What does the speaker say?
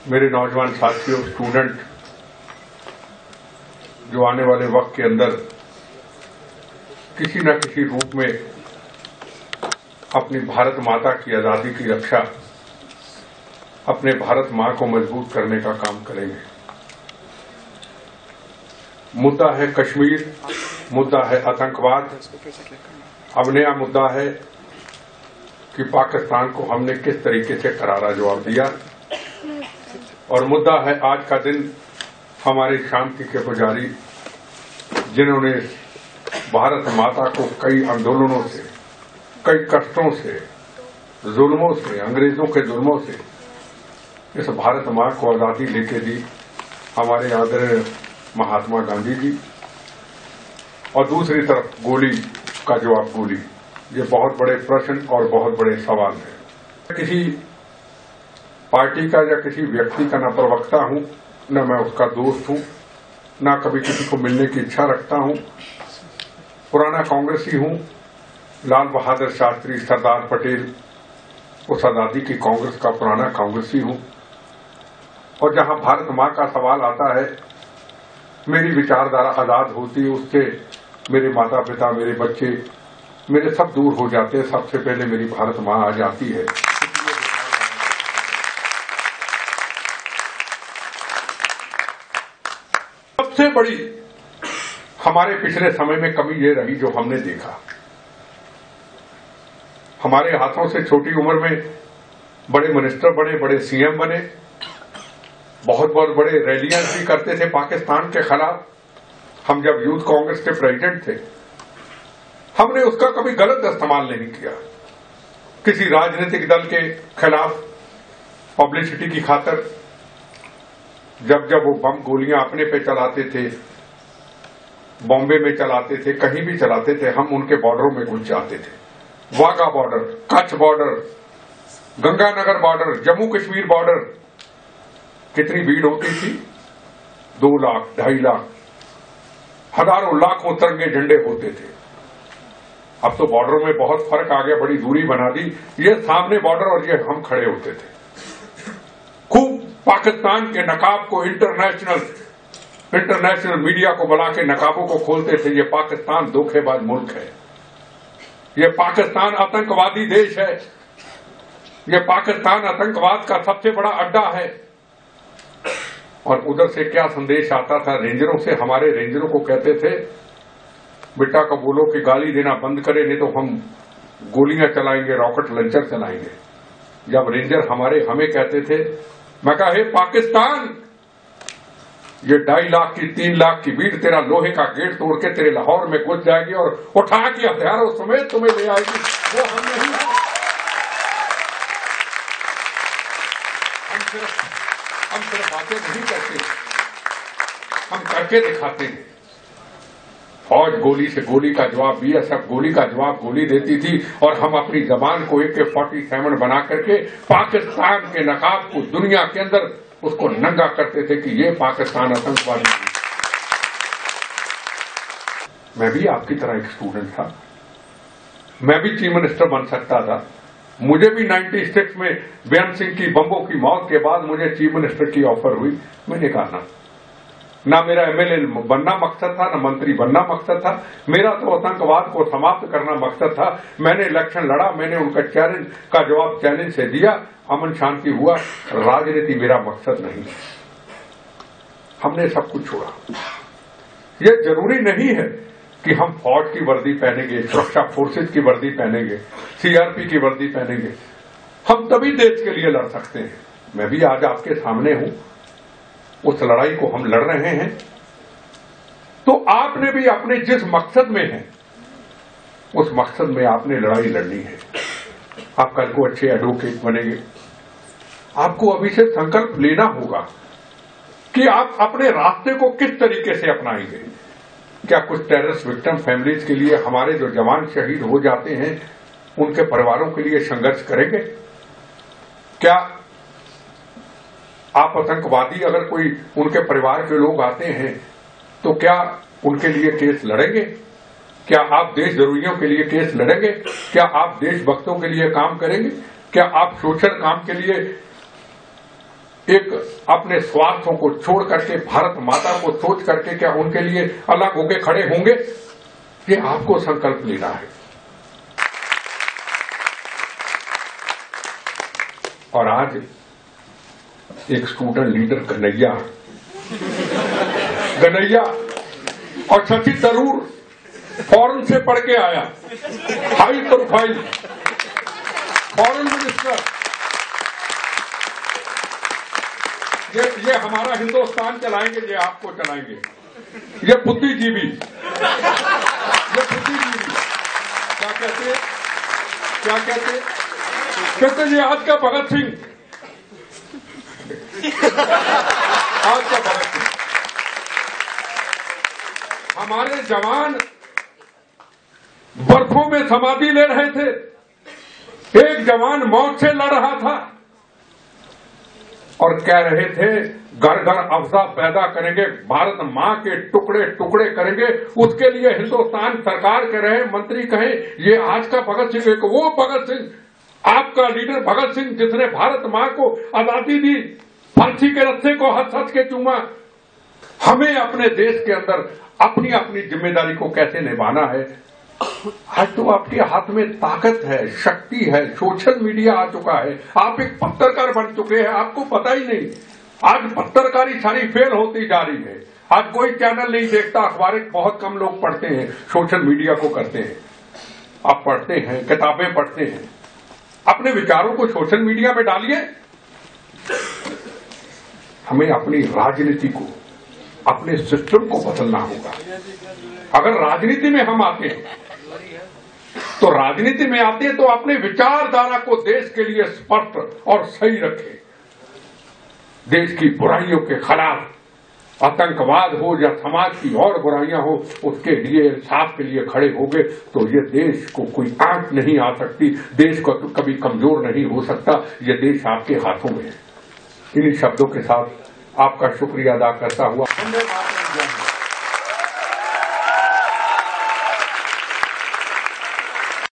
मेरे नौजवान साथियों, स्टूडेंट जो आने वाले वक्त के अंदर किसी न किसी रूप में अपनी भारत माता की आजादी की रक्षा, अपने भारत मां को मजबूत करने का काम करेंगे। मुद्दा है कश्मीर, मुद्दा है आतंकवाद। अब नया मुद्दा है कि पाकिस्तान को हमने किस तरीके से करारा जवाब दिया, और मुद्दा है आज का दिन हमारे शांति के पुजारी जिन्होंने भारत माता को कई आंदोलनों से, कई कष्टों से, जुल्मों से, अंग्रेजों के जुल्मों से इस भारत मां को आजादी लेके दी, हमारे आदरणीय महात्मा गांधी जी। और दूसरी तरफ गोली का जवाब गोली, ये बहुत बड़े प्रश्न और बहुत बड़े सवाल है। किसी पार्टी का या किसी व्यक्ति का न प्रवक्ता हूं, न मैं उसका दोस्त हूं, न कभी किसी को मिलने की इच्छा रखता हूं। पुराना कांग्रेसी हूं, लाल बहादुर शास्त्री, सरदार पटेल, उस आजादी की कांग्रेस का पुराना कांग्रेसी हूं। और जहां भारत मां का सवाल आता है, मेरी विचारधारा आजाद होती है, उससे मेरे माता पिता, मेरे बच्चे, मेरे सब दूर हो जाते हैं। सबसे पहले मेरी भारत मां आ जाती है। सबसे बड़ी हमारे पिछले समय में कमी ये रही जो हमने देखा, हमारे हाथों से छोटी उम्र में बड़े मिनिस्टर बने, बड़े सीएम बने, बहुत बहुत बड़े रैलियां भी करते थे पाकिस्तान के खिलाफ। हम जब यूथ कांग्रेस के प्रेसिडेंट थे, हमने उसका कभी गलत इस्तेमाल नहीं किया। किसी राजनीतिक दल के खिलाफ पब्लिसिटी की खातिर जब जब वो बम गोलियां अपने पे चलाते थे, बॉम्बे में चलाते थे, कहीं भी चलाते थे, हम उनके बॉर्डरों में घुस जाते थे। Wagah border, Kutch border, Ganganagar border, Jammu Kashmir border, कितनी भीड़ होती थी? 2 लाख, 2.5 लाख, हजारों लाखों तिरंगे झंडे होते थे। अब तो बॉर्डरों में बहुत फर्क आ गया, बड़ी दूरी बना दी। ये सामने बॉर्डर और ये हम खड़े होते थे। खूब पाकिस्तान के नकाब को इंटरनेशनल मीडिया को बुला के नकाबों को खोलते थे। ये पाकिस्तान धोखेबाज मुल्क है, ये पाकिस्तान आतंकवादी देश है, ये पाकिस्तान आतंकवाद का सबसे बड़ा अड्डा है। और उधर से क्या संदेश आता था रेंजरों से? हमारे रेंजरों को कहते थे, बेटा को बोलो कि गाली देना बंद करे, नहीं तो हम गोलियां चलाएंगे, रॉकेट लॉन्चर चलाएंगे। जब रेंजर हमें कहते थे, मैं कहा, हे पाकिस्तान, ये 2.5 लाख की, 3 लाख की भीड़ तेरा लोहे का गेट तोड़ के तेरे लाहौर में घुस जाएगी और उठा के हथियारों समेत तुम्हें ले आएगी। वो हम नहीं है। हम सिर्फ बातें नहीं करते, हम करके दिखाते हैं। फौज गोली से गोली का जवाब, बीएसएफ गोली का जवाब गोली देती थी, और हम अपनी जबान को AK-47 बना करके पाकिस्तान के नकाब को दुनिया के अंदर उसको नंगा करते थे कि ये पाकिस्तान आतंकवादी। मैं भी आपकी तरह एक स्टूडेंट था, मैं भी चीफ मिनिस्टर बन सकता था। मुझे भी 96 में बेअंत सिंह की बम्बों की मौत के बाद मुझे चीफ मिनिस्टर की ऑफर हुई। मैंने कहा ना मेरा MLA बनना मकसद था, ना मंत्री बनना मकसद था। मेरा तो आतंकवाद को समाप्त करना मकसद था। मैंने इलेक्शन लड़ा, मैंने उनका चैलेंज का जवाब चैलेंज से दिया, अमन शांति हुआ। राजनीति मेरा मकसद नहीं, हमने सब कुछ छोड़ा। यह जरूरी नहीं है कि हम फौज की वर्दी पहनेंगे, सुरक्षा फोर्सेज की वर्दी पहनेंगे, CRP की वर्दी पहनेंगे। हम तभी देश के लिए लड़ सकते हैं। मैं भी आज आपके सामने हूं, उस लड़ाई को हम लड़ रहे हैं। तो आपने भी अपने जिस मकसद में है, उस मकसद में आपने लड़ाई लड़नी है। आप कल को अच्छे एडवोकेट बनेंगे। आपको अभी से संकल्प लेना होगा कि आप अपने रास्ते को किस तरीके से अपनाएंगे। क्या कुछ टेररिस्ट विक्टिम फैमिलीज के लिए, हमारे जो जवान शहीद हो जाते हैं, उनके परिवारों के लिए संघर्ष करेंगे? क्या आप आतंकवादी, अगर कोई उनके परिवार के लोग आते हैं, तो क्या उनके लिए केस लड़ेंगे? क्या आप देशद्रोहियों के लिए केस लड़ेंगे? क्या आप देशभक्तों के लिए काम करेंगे? क्या आप सोशल काम के लिए एक अपने स्वार्थों को छोड़ करके भारत माता को सोच करके क्या उनके लिए अलग होके खड़े होंगे? ये आपको संकल्प लेना है। और आज एक स्टूडेंट लीडर गनैया और शशि थरूर फॉरेन से पढ़ के आया, हाई प्रोफाइल फॉरेन मिनिस्टर। ये हमारा हिंदुस्तान चलाएंगे, ये आपको चलाएंगे। ये बुद्धिजीवी क्या कहते ये आज का भगत सिंह, आज का भगत सिंह। हमारे जवान बर्फों में समाधि ले रहे थे, एक जवान मौत से लड़ रहा था और कह रहे थे घर घर अफजा पैदा करेंगे, भारत मां के टुकड़े टुकड़े करेंगे। उसके लिए हिंदुस्तान सरकार कह रहे, मंत्री कहे ये आज का भगत सिंह, वो भगत सिंह, आपका लीडर भगत सिंह जिसने भारत मां को आजादी दी, फांसी के रस्से को हंस हंस के चूमा। हमें अपने देश के अंदर अपनी अपनी जिम्मेदारी को कैसे निभाना है। आज तो आपके हाथ में ताकत है, शक्ति है, सोशल मीडिया आ चुका है, आप एक पत्रकार बन चुके हैं, आपको पता ही नहीं। आज पत्रकारी सारी फेल होती जा रही है। आज कोई चैनल नहीं देखता, अखबारें बहुत कम लोग पढ़ते हैं, सोशल मीडिया को करते हैं। आप पढ़ते हैं, किताबें पढ़ते हैं, अपने विचारों को सोशल मीडिया में डालिए। हमें अपनी राजनीति को, अपने सिस्टम को बदलना होगा। अगर राजनीति में हम आते हैं तो राजनीति में आते हैं तो अपने विचारधारा को देश के लिए स्पष्ट और सही रखें। देश की बुराइयों के खिलाफ, आतंकवाद हो या समाज की और बुराइयां हो, उसके लिए इंसाफ के लिए खड़े होंगे तो ये देश को कोई आंच नहीं आ सकती, देश को कभी कमजोर नहीं हो सकता। ये देश आपके हाथों में है। इन्हीं शब्दों के साथ आपका शुक्रिया अदा करता हुआ